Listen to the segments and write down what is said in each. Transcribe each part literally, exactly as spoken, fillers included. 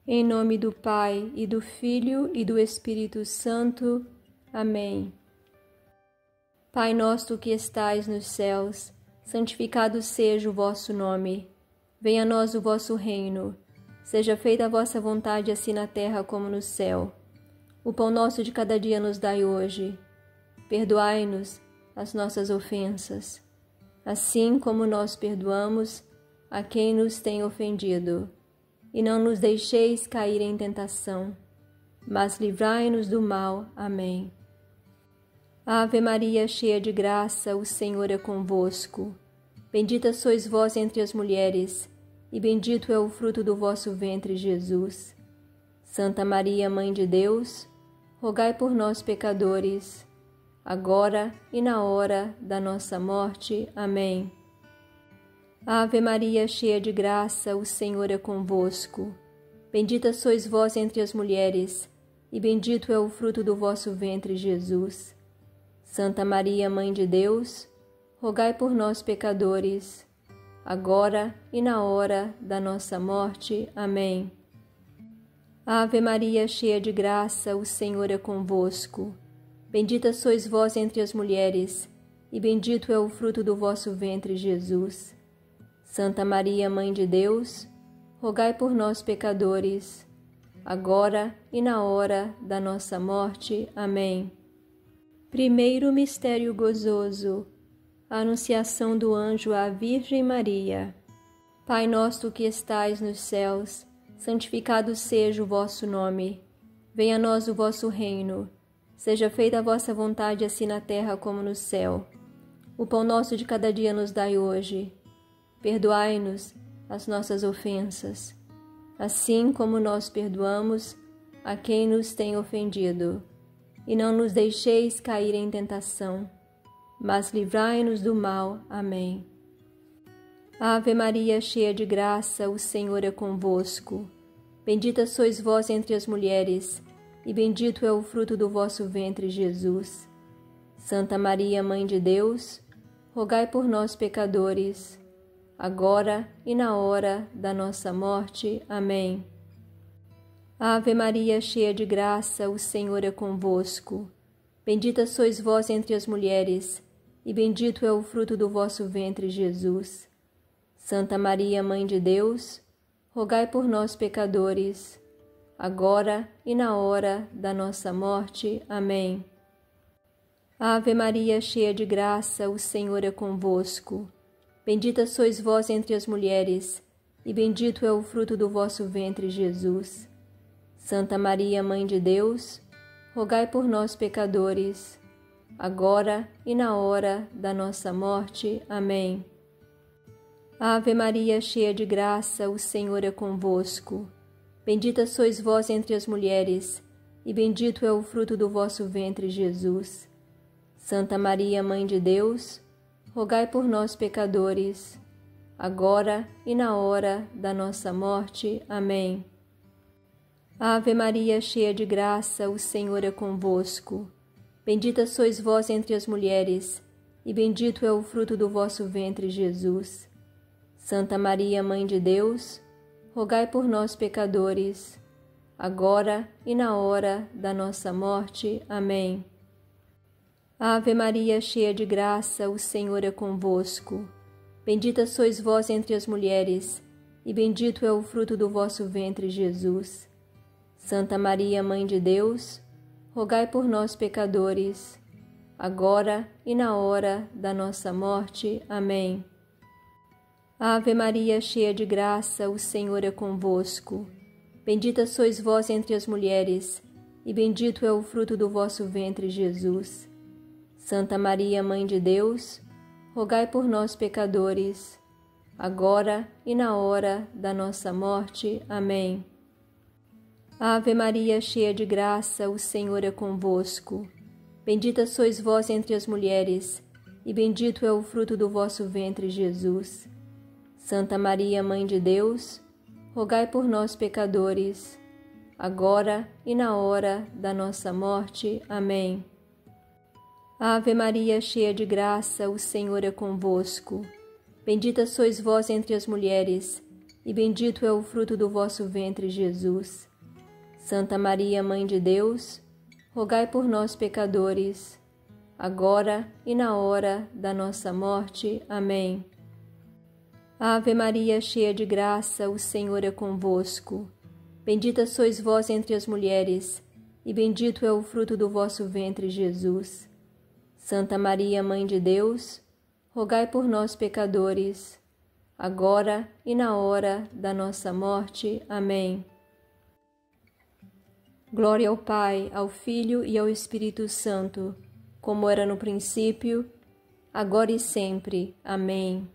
Em nome do Pai, e do Filho, e do Espírito Santo. Amém. Pai nosso que estais nos céus, santificado seja o vosso nome. Venha a nós o vosso reino. Seja feita a vossa vontade, assim na terra como no céu. O pão nosso de cada dia nos dai hoje. Perdoai-nos as nossas ofensas, assim como nós perdoamos a quem nos tem ofendido. E não nos deixeis cair em tentação, mas livrai-nos do mal. Amém. Ave Maria, cheia de graça, o Senhor é convosco. Bendita sois vós entre as mulheres, e bendito é o fruto do vosso ventre, Jesus. Santa Maria, Mãe de Deus, rogai por nós, pecadores, agora e na hora da nossa morte. Amém. Ave Maria, cheia de graça, o Senhor é convosco. Bendita sois vós entre as mulheres, e bendito é o fruto do vosso ventre, Jesus. Santa Maria, Mãe de Deus, rogai por nós, pecadores, agora e na hora da nossa morte. Amém. Ave Maria, cheia de graça, o Senhor é convosco. Bendita sois vós entre as mulheres, e bendito é o fruto do vosso ventre, Jesus. Santa Maria, Mãe de Deus, rogai por nós, pecadores, agora e na hora da nossa morte. Amém. Primeiro mistério gozoso, a anunciação do anjo à Virgem Maria. Pai nosso que estais nos céus, santificado seja o vosso nome. Venha a nós o vosso reino. Seja feita a vossa vontade, assim na terra como no céu. O pão nosso de cada dia nos dai hoje. Perdoai-nos as nossas ofensas, assim como nós perdoamos a quem nos tem ofendido. E não nos deixeis cair em tentação, mas livrai-nos do mal. Amém. Ave Maria, cheia de graça, o Senhor é convosco. Bendita sois vós entre as mulheres, e bendito é o fruto do vosso ventre, Jesus. Santa Maria, Mãe de Deus, rogai por nós, pecadores, agora e na hora da nossa morte. Amém. Ave Maria, cheia de graça, o Senhor é convosco. Bendita sois vós entre as mulheres, e bendito é o fruto do vosso ventre, Jesus. Santa Maria, Mãe de Deus, rogai por nós, pecadores, agora e na hora da nossa morte. Amém. Ave Maria, cheia de graça, o Senhor é convosco. Bendita sois vós entre as mulheres, e bendito é o fruto do vosso ventre, Jesus. Santa Maria, Mãe de Deus, rogai por nós, pecadores, agora e na hora da nossa morte. Amém. Ave Maria, cheia de graça, o Senhor é convosco. Bendita sois vós entre as mulheres, e bendito é o fruto do vosso ventre, Jesus. Santa Maria, Mãe de Deus, rogai por nós, pecadores, agora e na hora da nossa morte. Amém. Ave Maria, cheia de graça, o Senhor é convosco. Bendita sois vós entre as mulheres, e bendito é o fruto do vosso ventre, Jesus. Santa Maria, Mãe de Deus, rogai por nós, pecadores, agora e na hora da nossa morte. Amém. Ave Maria, cheia de graça, o Senhor é convosco. Bendita sois vós entre as mulheres, e bendito é o fruto do vosso ventre, Jesus. Santa Maria, Mãe de Deus, rogai por nós, pecadores, agora e na hora da nossa morte. Amém. Ave Maria, cheia de graça, o Senhor é convosco. Bendita sois vós entre as mulheres, e bendito é o fruto do vosso ventre, Jesus. Santa Maria, Mãe de Deus, rogai por nós, pecadores, agora e na hora da nossa morte. Amém. Ave Maria, cheia de graça, o Senhor é convosco. Bendita sois vós entre as mulheres, e bendito é o fruto do vosso ventre, Jesus. Santa Maria, Mãe de Deus, rogai por nós, pecadores, agora e na hora da nossa morte. Amém. Ave Maria, cheia de graça, o Senhor é convosco. Bendita sois vós entre as mulheres, e bendito é o fruto do vosso ventre, Jesus. Santa Maria, Mãe de Deus, rogai por nós, pecadores, agora e na hora da nossa morte. Amém. Ave Maria, cheia de graça, o Senhor é convosco. Bendita sois vós entre as mulheres, e bendito é o fruto do vosso ventre, Jesus. Santa Maria, Mãe de Deus, rogai por nós, pecadores, agora e na hora da nossa morte. Amém. Glória ao Pai, ao Filho e ao Espírito Santo, como era no princípio, agora e sempre. Amém.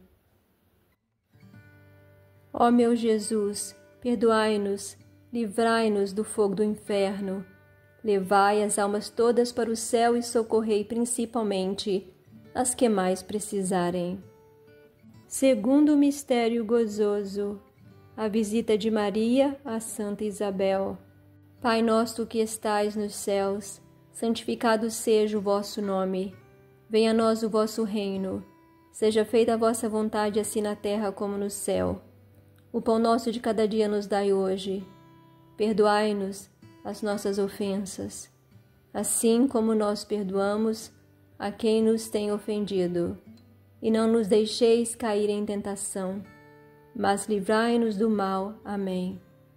Ó meu Jesus, perdoai-nos, livrai-nos do fogo do inferno, levai as almas todas para o céu e socorrei principalmente as que mais precisarem. Segundo mistério gozoso, a visita de Maria a Santa Isabel. Pai nosso que estais nos céus, santificado seja o vosso nome. Venha a nós o vosso reino. Seja feita a vossa vontade, assim na terra como no céu. O pão nosso de cada dia nos dai hoje. Perdoai-nos as nossas ofensas, assim como nós perdoamos a quem nos tem ofendido. E não nos deixeis cair em tentação, mas livrai-nos do mal. Amém.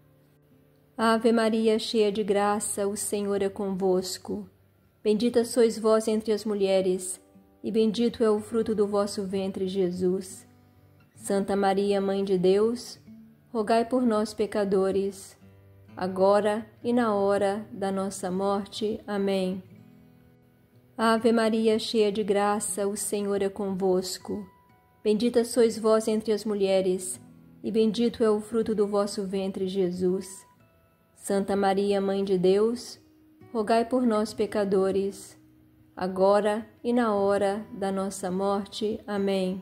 Ave Maria, cheia de graça, o Senhor é convosco. Bendita sois vós entre as mulheres, e bendito é o fruto do vosso ventre, Jesus. Santa Maria, Mãe de Deus, rogai por nós, pecadores, agora e na hora da nossa morte. Amém. Ave Maria, cheia de graça, o Senhor é convosco. Bendita sois vós entre as mulheres, e bendito é o fruto do vosso ventre, Jesus. Santa Maria, Mãe de Deus, rogai por nós, pecadores, agora e na hora da nossa morte. Amém.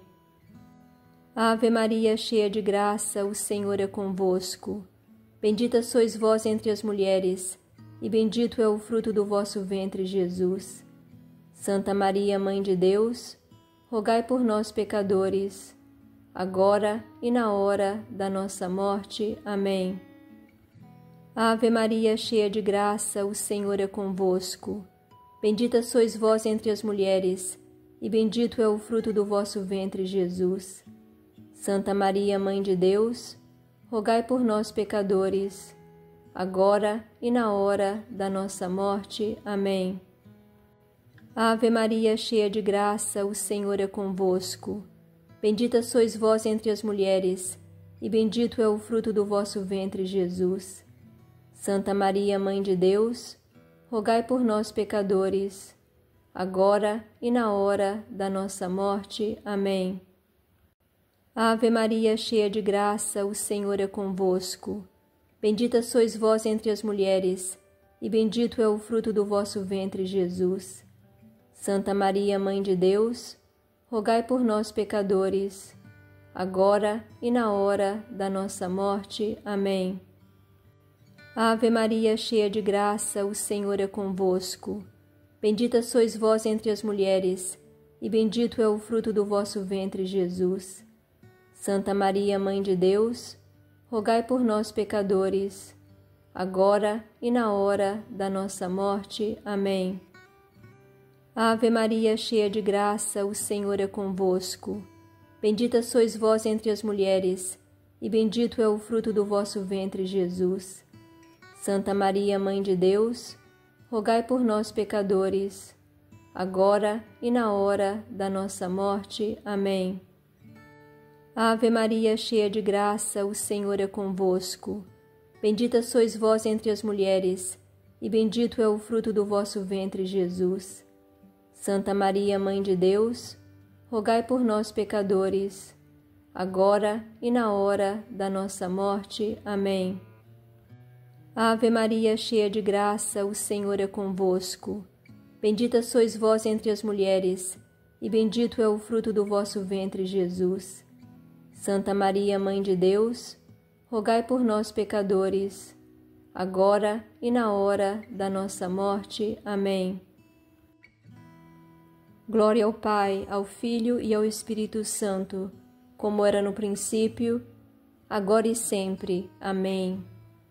Ave Maria, cheia de graça, o Senhor é convosco. Bendita sois vós entre as mulheres, e bendito é o fruto do vosso ventre, Jesus. Santa Maria, Mãe de Deus, rogai por nós, pecadores, agora e na hora da nossa morte. Amém. Ave Maria, cheia de graça, o Senhor é convosco. Bendita sois vós entre as mulheres, e bendito é o fruto do vosso ventre, Jesus. Santa Maria, Mãe de Deus, rogai por nós, pecadores, agora e na hora da nossa morte. Amém. Ave Maria, cheia de graça, o Senhor é convosco. Bendita sois vós entre as mulheres, e bendito é o fruto do vosso ventre, Jesus. Santa Maria, Mãe de Deus, rogai por nós, pecadores, agora e na hora da nossa morte. Amém. Ave Maria, cheia de graça, o Senhor é convosco. Bendita sois vós entre as mulheres, e bendito é o fruto do vosso ventre, Jesus. Santa Maria, Mãe de Deus, rogai por nós, pecadores, agora e na hora da nossa morte. Amém. Ave Maria, cheia de graça, o Senhor é convosco. Bendita sois vós entre as mulheres, e bendito é o fruto do vosso ventre, Jesus. Santa Maria, Mãe de Deus, rogai por nós, pecadores, agora e na hora da nossa morte. Amém. Ave Maria, cheia de graça, o Senhor é convosco. Bendita sois vós entre as mulheres, e bendito é o fruto do vosso ventre, Jesus. Santa Maria, Mãe de Deus, rogai por nós, pecadores, agora e na hora da nossa morte. Amém. Ave Maria, cheia de graça, o Senhor é convosco. Bendita sois vós entre as mulheres, e bendito é o fruto do vosso ventre, Jesus. Santa Maria, Mãe de Deus, rogai por nós, pecadores, agora e na hora da nossa morte. Amém. Ave Maria, cheia de graça, o Senhor é convosco. Bendita sois vós entre as mulheres, e bendito é o fruto do vosso ventre, Jesus. Santa Maria, Mãe de Deus, rogai por nós, pecadores, agora e na hora da nossa morte. Amém. Glória ao Pai, ao Filho e ao Espírito Santo, como era no princípio, agora e sempre. Amém.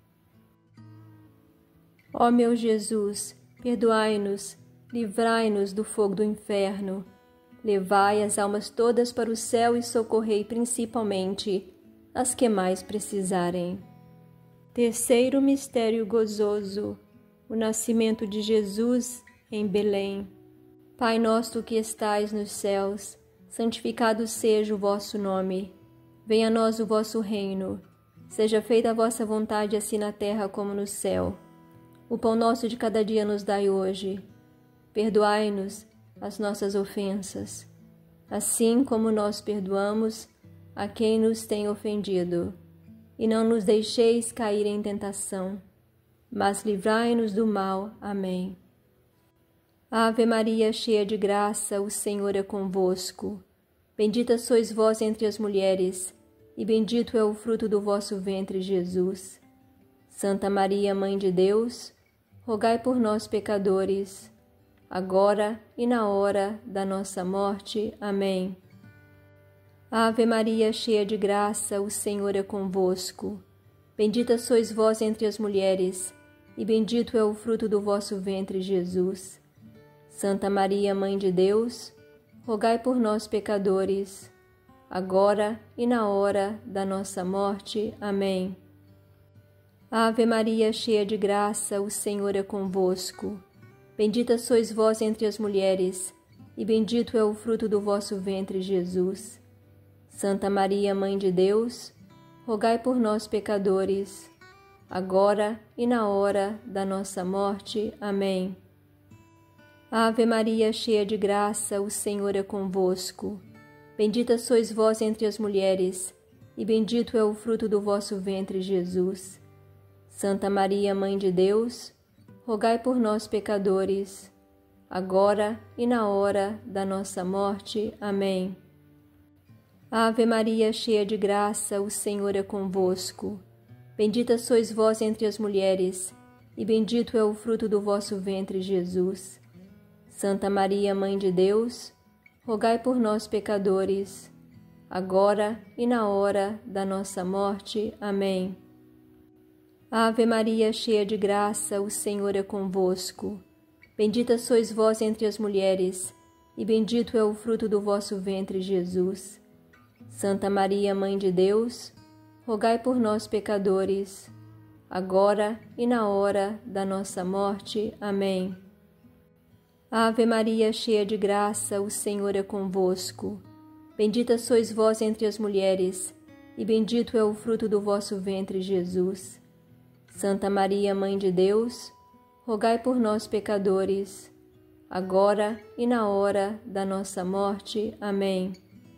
Ó meu Jesus, perdoai-nos, livrai-nos do fogo do inferno, levai as almas todas para o céu e socorrei principalmente as que mais precisarem. Terceiro mistério gozoso, o nascimento de Jesus em Belém. Pai nosso que estais nos céus, santificado seja o vosso nome. Venha a nós o vosso reino. Seja feita a vossa vontade, assim na terra como no céu. O pão nosso de cada dia nos dai hoje. Perdoai-nos as nossas ofensas, assim como nós perdoamos a quem nos tem ofendido. E não nos deixeis cair em tentação, mas livrai-nos do mal. Amém. Ave Maria, cheia de graça, o Senhor é convosco. Bendita sois vós entre as mulheres, e bendito é o fruto do vosso ventre, Jesus. Santa Maria, Mãe de Deus, rogai por nós, pecadores, agora e na hora da nossa morte. Amém. Ave Maria, cheia de graça, o Senhor é convosco. Bendita sois vós entre as mulheres, e bendito é o fruto do vosso ventre, Jesus. Santa Maria, Mãe de Deus, rogai por nós, pecadores, agora e na hora da nossa morte. Amém. Ave Maria, cheia de graça, o Senhor é convosco. Bendita sois vós entre as mulheres, e bendito é o fruto do vosso ventre, Jesus. Santa Maria, Mãe de Deus, rogai por nós, pecadores, agora e na hora da nossa morte. Amém. Ave Maria, cheia de graça, o Senhor é convosco. Bendita sois vós entre as mulheres, e bendito é o fruto do vosso ventre, Jesus. Santa Maria, Mãe de Deus, rogai por nós, pecadores, agora e na hora da nossa morte. Amém. Ave Maria, cheia de graça, o Senhor é convosco. Bendita sois vós entre as mulheres, e bendito é o fruto do vosso ventre, Jesus. Santa Maria, Mãe de Deus, rogai por nós, pecadores, agora e na hora da nossa morte. Amém. Ave Maria, cheia de graça, o Senhor é convosco. Bendita sois vós entre as mulheres, e bendito é o fruto do vosso ventre, Jesus. Santa Maria, Mãe de Deus, rogai por nós, pecadores, agora e na hora da nossa morte. Amém. Ave Maria, cheia de graça, o Senhor é convosco. Bendita sois vós entre as mulheres, e bendito é o fruto do vosso ventre, Jesus. Santa Maria, Mãe de Deus, rogai por nós, pecadores, agora e na hora da nossa morte. Amém.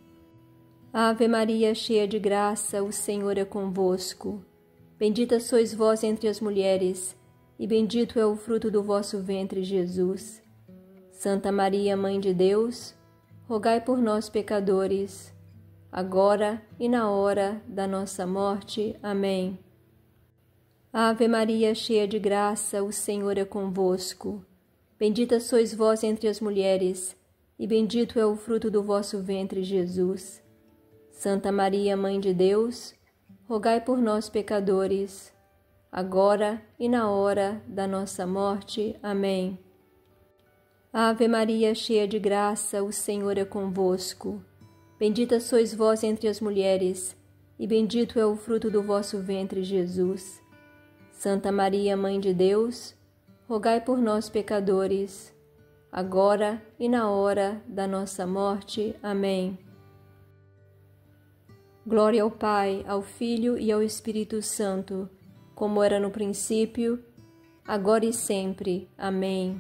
Ave Maria, cheia de graça, o Senhor é convosco. Bendita sois vós entre as mulheres, e bendito é o fruto do vosso ventre, Jesus. Santa Maria, Mãe de Deus, rogai por nós, pecadores, agora e na hora da nossa morte. Amém. Ave Maria, cheia de graça, o Senhor é convosco. Bendita sois vós entre as mulheres, e bendito é o fruto do vosso ventre, Jesus. Santa Maria, Mãe de Deus, rogai por nós, pecadores, agora e na hora da nossa morte. Amém. Ave Maria, cheia de graça, o Senhor é convosco. Bendita sois vós entre as mulheres, e bendito é o fruto do vosso ventre, Jesus. Santa Maria, Mãe de Deus, rogai por nós, pecadores, agora e na hora da nossa morte. Amém. Glória ao Pai, ao Filho e ao Espírito Santo, como era no princípio, agora e sempre. Amém.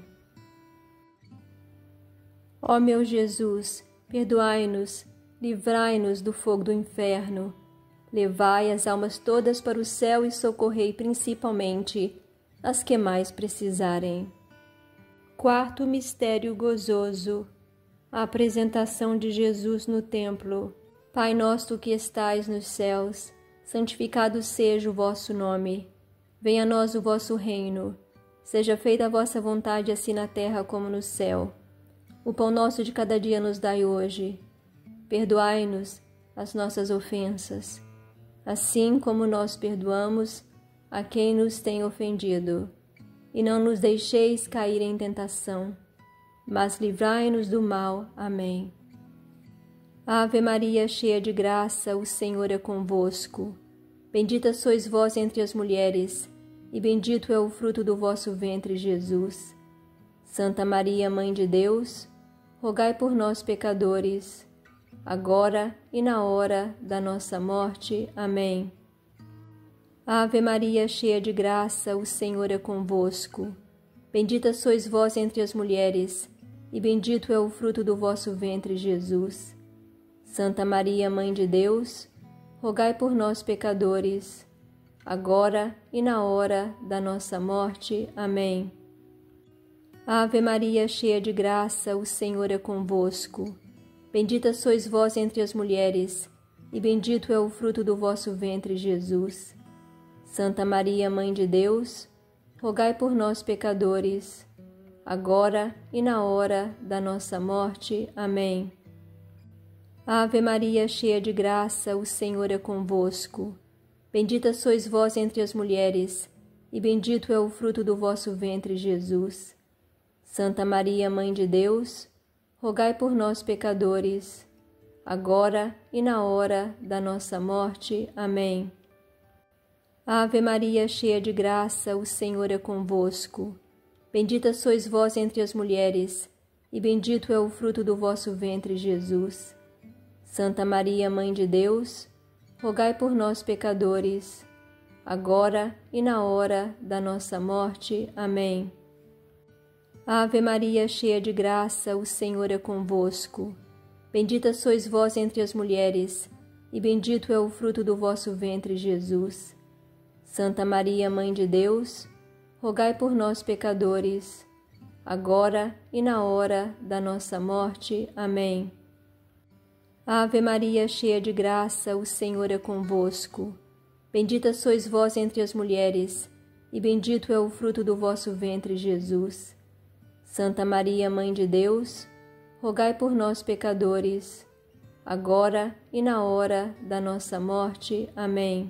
Ó meu Jesus, perdoai-nos, livrai-nos do fogo do inferno, levai as almas todas para o céu e socorrei principalmente as que mais precisarem. Quarto mistério gozoso, a apresentação de Jesus no templo. Pai nosso que estais nos céus, santificado seja o vosso nome. Venha a nós o vosso reino. Seja feita a vossa vontade, assim na terra como no céu. O pão nosso de cada dia nos dai hoje. Perdoai-nos as nossas ofensas, assim como nós perdoamos a quem nos tem ofendido. E não nos deixeis cair em tentação, mas livrai-nos do mal. Amém. Ave Maria, cheia de graça, o Senhor é convosco. Bendita sois vós entre as mulheres, e bendito é o fruto do vosso ventre, Jesus. Santa Maria, Mãe de Deus, rogai por nós, pecadores, agora e na hora da nossa morte. Amém. Ave Maria, cheia de graça, o Senhor é convosco. Bendita sois vós entre as mulheres, e bendito é o fruto do vosso ventre, Jesus. Santa Maria, Mãe de Deus, rogai por nós, pecadores, agora e na hora da nossa morte. Amém. Ave Maria, cheia de graça, o Senhor é convosco. Bendita sois vós entre as mulheres, e bendito é o fruto do vosso ventre, Jesus. Santa Maria, Mãe de Deus, rogai por nós, pecadores, agora e na hora da nossa morte. Amém. Ave Maria, cheia de graça, o Senhor é convosco. Bendita sois vós entre as mulheres, e bendito é o fruto do vosso ventre, Jesus. Santa Maria, Mãe de Deus, rogai por nós, pecadores, agora e na hora da nossa morte. Amém. Ave Maria, cheia de graça, o Senhor é convosco. Bendita sois vós entre as mulheres, e bendito é o fruto do vosso ventre, Jesus. Santa Maria, Mãe de Deus, rogai por nós, pecadores, agora e na hora da nossa morte. Amém. Ave Maria, cheia de graça, o Senhor é convosco. Bendita sois vós entre as mulheres, e bendito é o fruto do vosso ventre, Jesus. Santa Maria, Mãe de Deus, rogai por nós, pecadores, agora e na hora da nossa morte. Amém. Ave Maria, cheia de graça, o Senhor é convosco. Bendita sois vós entre as mulheres, e bendito é o fruto do vosso ventre, Jesus. Santa Maria, Mãe de Deus, rogai por nós, pecadores, agora e na hora da nossa morte. Amém.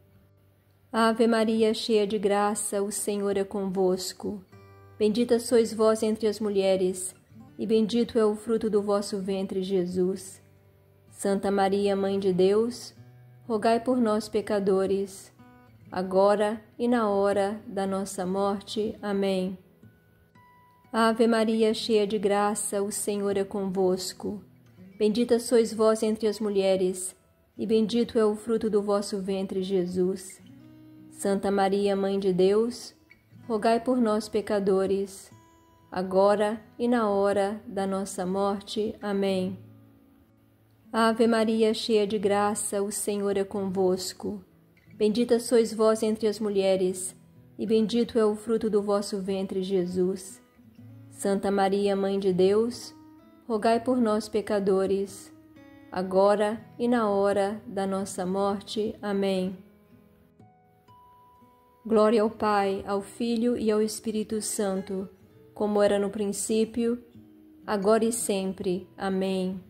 Ave Maria, cheia de graça, o Senhor é convosco. Bendita sois vós entre as mulheres, e bendito é o fruto do vosso ventre, Jesus. Santa Maria, Mãe de Deus, rogai por nós, pecadores, agora e na hora da nossa morte. Amém. Ave Maria, cheia de graça, o Senhor é convosco. Bendita sois vós entre as mulheres, e bendito é o fruto do vosso ventre, Jesus. Santa Maria, Mãe de Deus, rogai por nós, pecadores, agora e na hora da nossa morte. Amém. Ave Maria, cheia de graça, o Senhor é convosco. Bendita sois vós entre as mulheres, e bendito é o fruto do vosso ventre, Jesus. Santa Maria, Mãe de Deus, rogai por nós, pecadores, agora e na hora da nossa morte. Amém. Glória ao Pai, ao Filho e ao Espírito Santo, como era no princípio, agora e sempre. Amém.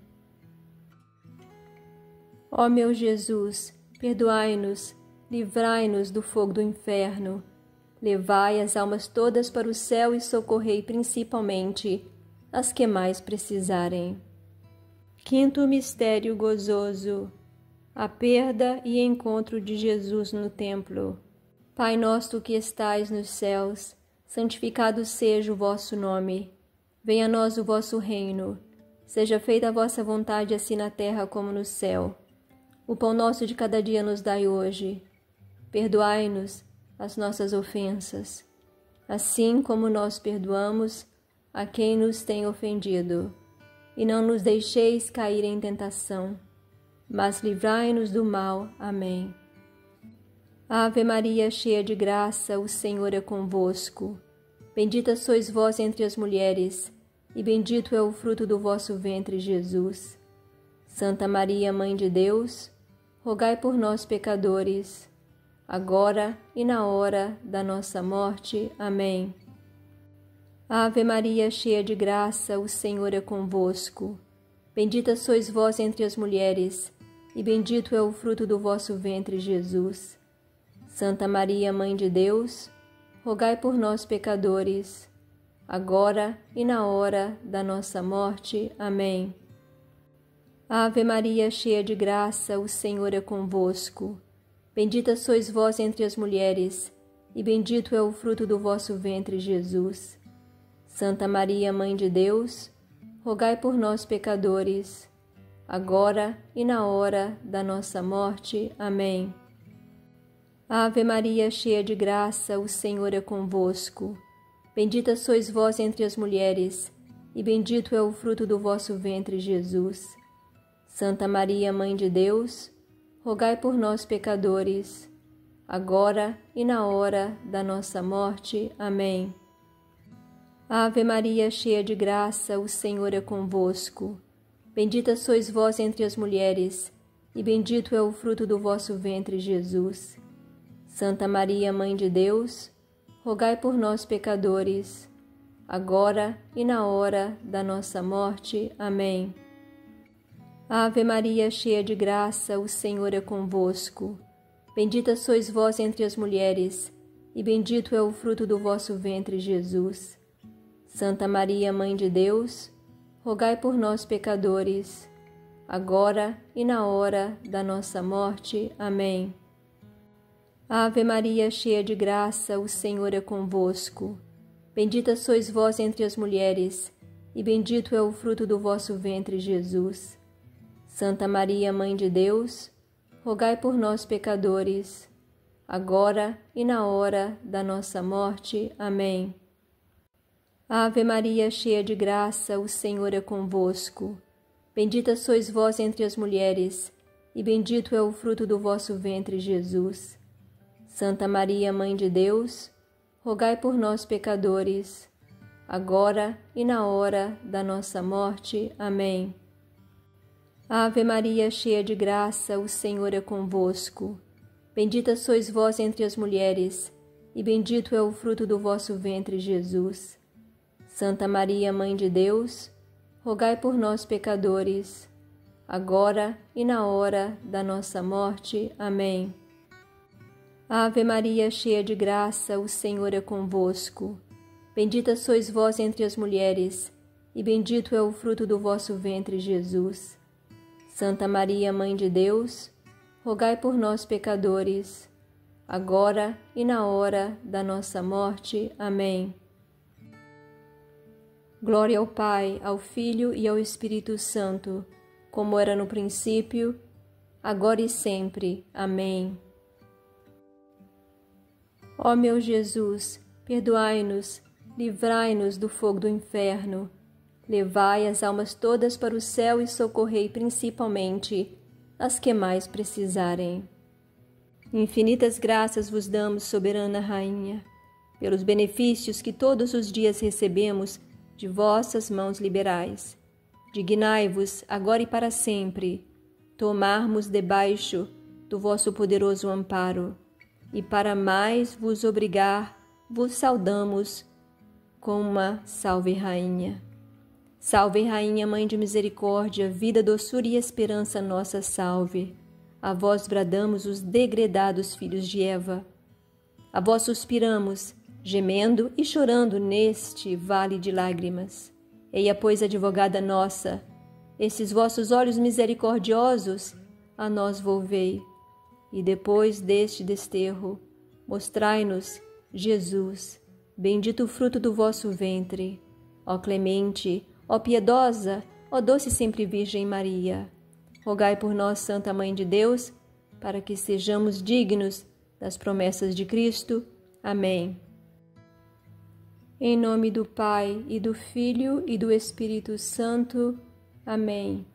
Ó meu Jesus, perdoai-nos, livrai-nos do fogo do inferno, levai as almas todas para o céu e socorrei principalmente as que mais precisarem. Quinto mistério gozoso: a perda e encontro de Jesus no templo. Pai nosso que estais nos céus, santificado seja o vosso nome. Venha a nós o vosso reino. Seja feita a vossa vontade, assim na terra como no céu. O pão nosso de cada dia nos dai hoje. Perdoai-nos as nossas ofensas, assim como nós perdoamos a quem nos tem ofendido. E não nos deixeis cair em tentação, mas livrai-nos do mal. Amém. Ave Maria, cheia de graça, o Senhor é convosco. Bendita sois vós entre as mulheres, e bendito é o fruto do vosso ventre, Jesus. Santa Maria, Mãe de Deus, rogai por nós, pecadores, agora e na hora da nossa morte. Amém. Ave Maria, cheia de graça, o Senhor é convosco. Bendita sois vós entre as mulheres, e bendito é o fruto do vosso ventre, Jesus. Santa Maria, Mãe de Deus, rogai por nós, pecadores, agora e na hora da nossa morte. Amém. Ave Maria, cheia de graça, o Senhor é convosco. Bendita sois vós entre as mulheres, e bendito é o fruto do vosso ventre, Jesus. Santa Maria, Mãe de Deus, rogai por nós, pecadores, agora e na hora da nossa morte. Amém. Ave Maria, cheia de graça, o Senhor é convosco. Bendita sois vós entre as mulheres, e bendito é o fruto do vosso ventre, Jesus. Santa Maria, Mãe de Deus, rogai por nós, pecadores, agora e na hora da nossa morte. Amém. Ave Maria, cheia de graça, o Senhor é convosco. Bendita sois vós entre as mulheres, e bendito é o fruto do vosso ventre, Jesus. Santa Maria, Mãe de Deus, rogai por nós, pecadores, agora e na hora da nossa morte. Amém. Ave Maria, cheia de graça, o Senhor é convosco. Bendita sois vós entre as mulheres, e bendito é o fruto do vosso ventre, Jesus. Santa Maria, Mãe de Deus, rogai por nós, pecadores, agora e na hora da nossa morte. Amém. Ave Maria, cheia de graça, o Senhor é convosco. Bendita sois vós entre as mulheres, e bendito é o fruto do vosso ventre, Jesus. Santa Maria, Mãe de Deus, rogai por nós, pecadores, agora e na hora da nossa morte. Amém. Ave Maria, cheia de graça, o Senhor é convosco. Bendita sois vós entre as mulheres, e bendito é o fruto do vosso ventre, Jesus. Santa Maria, Mãe de Deus, rogai por nós, pecadores, agora e na hora da nossa morte. Amém. Ave Maria, cheia de graça, o Senhor é convosco. Bendita sois vós entre as mulheres, e bendito é o fruto do vosso ventre, Jesus. Santa Maria, Mãe de Deus, rogai por nós, pecadores, agora e na hora da nossa morte. Amém. Ave Maria, cheia de graça, o Senhor é convosco. Bendita sois vós entre as mulheres, e bendito é o fruto do vosso ventre, Jesus. Santa Maria, Mãe de Deus, rogai por nós, pecadores, agora e na hora da nossa morte. Amém. Glória ao Pai, ao Filho e ao Espírito Santo, como era no princípio, agora e sempre. Amém. Ó meu Jesus, perdoai-nos, livrai-nos do fogo do inferno, levai as almas todas para o céu e socorrei principalmente as que mais precisarem. Infinitas graças vos damos, soberana Rainha, pelos benefícios que todos os dias recebemos de vossas mãos liberais. Dignai-vos, agora e para sempre, tomarmos debaixo do vosso poderoso amparo, e para mais vos obrigar, vos saudamos com uma Salve Rainha. Salve Rainha, Mãe de Misericórdia, vida, doçura e esperança nossa, salve. A vós bradamos os degredados filhos de Eva. A vós suspiramos, gemendo e chorando neste vale de lágrimas. Eia, pois, advogada nossa, esses vossos olhos misericordiosos a nós volvei. E depois deste desterro, mostrai-nos Jesus, bendito o fruto do vosso ventre. Ó clemente, ó piedosa, ó doce sempre Virgem Maria, rogai por nós, Santa Mãe de Deus, para que sejamos dignos das promessas de Cristo. Amém. Em nome do Pai, e do Filho, e do Espírito Santo. Amém.